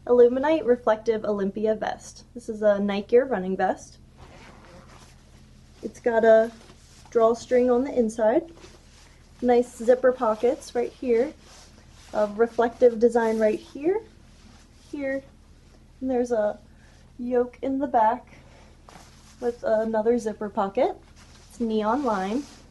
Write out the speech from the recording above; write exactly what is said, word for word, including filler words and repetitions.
illumiNITE Reflective Olympia Vest. This is a Night Gear running vest. It's got a drawstring on the inside, nice zipper pockets right here, a reflective design right here, here, and there's a yoke in the back with another zipper pocket. It's neon lime.